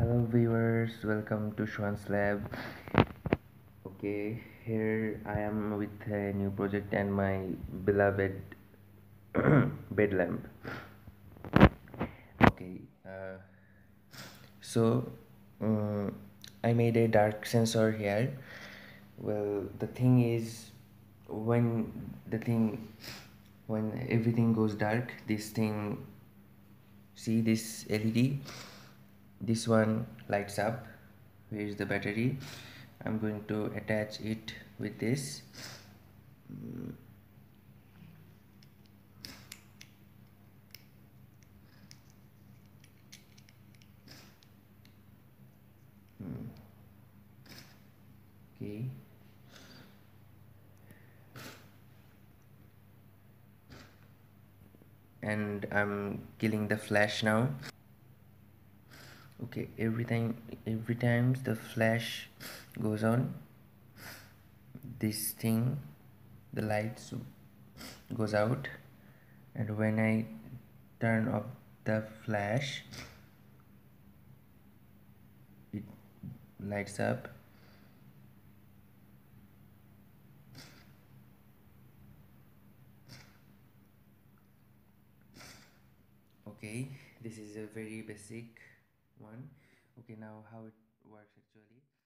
Hello viewers, welcome to Shohan's lab. Okay, here I am with a new project and my beloved bed lamp. Okay, so um, I made a dark sensor here. Well, the thing is, when when everything goes dark, this thing, see this LED, this one lights up. Here is the battery. I'm going to attach it with this. Okay, and I'm killing the flash now. Okay, every time the flash goes on, this thing, the lights goes out, and when I turn off the flash, it lights up. Okay, this is a very basic one. Okay, now how it works actually.